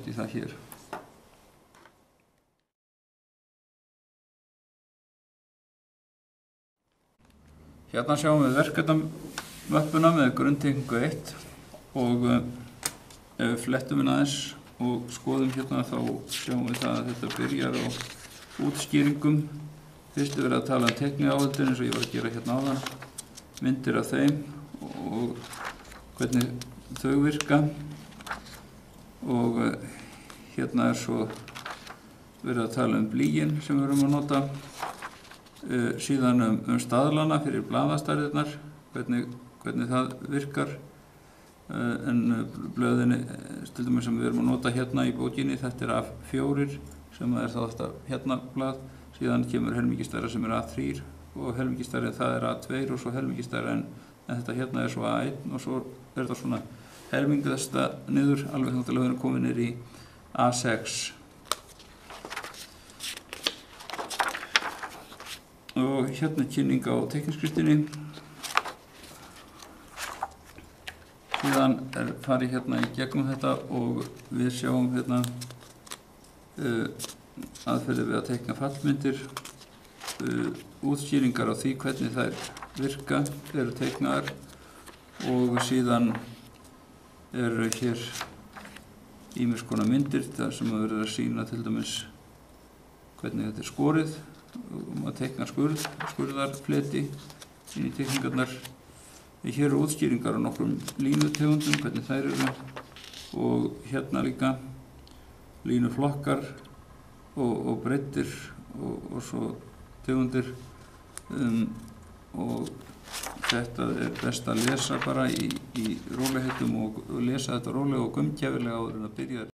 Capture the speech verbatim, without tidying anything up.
út í það hér. Hérna sjáum við verkefnamöppuna með grunntengingu eitt og ef við flettum hérna aðeins og skoðum hérna þá sjáum við það að þetta byrjar á útskýringum. Fyrst er verið að tala um teikniáhaldin eins og ég var að gera hérna áðan, myndir af þeim og hvernig þau virka og hérna er svo verið að tala um blýin sem við erum að nota. Uh, síðan um, um staðlana fyrir blaðastærðirnar, hvernig, hvernig það virkar uh, en blöðinni til dæmis sem við erum að nota hérna í bókinni, þetta er A fjórir sem er þá þetta hérna blað, síðan kemur helmingistærra sem er A þrír og helmingistærri það er A tveir og svo helmingistærra en, en þetta hérna er svo A einn og svo er þetta svona helmingasta niður alveg þátt að við erum komin niður í A sex. Og hérna kynning á teikniskriftinni. Síðan er farið hérna í gegnum þetta og við sjáum hérna uh, aðferðir við að teikna fallmyndir, uh, útskýringar á því hvernig þær virka, eru teiknaðar og síðan eru hér ýmiss konar myndir þar sem að verður að sýna til dæmis hvernig þetta er skorið. Og maður teiknar skurð, skurðarfleti inn í teikningarnar. Hér eru útskýringar á nokkrum línutegundum, hvernig þær eru og hérna líka línuflokkar og, og breiddir og, og svo tegundir um, og þetta er best að lesa bara í, í rólegheitum og, og lesa þetta rólega og gaumgæfilega áður en að byrja.